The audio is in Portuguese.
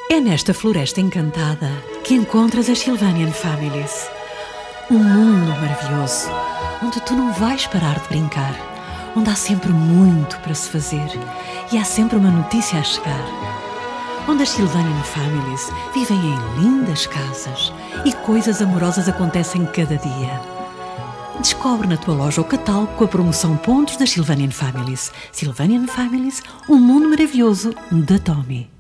É nesta floresta encantada que encontras as Sylvanian Families. Um mundo maravilhoso, onde tu não vais parar de brincar, onde há sempre muito para se fazer e há sempre uma notícia a chegar. Onde as Sylvanian Families vivem em lindas casas e coisas amorosas acontecem cada dia. Descobre na tua loja o catálogo com a promoção Pontos das Sylvanian Families. Sylvanian Families, um mundo maravilhoso da Tommy.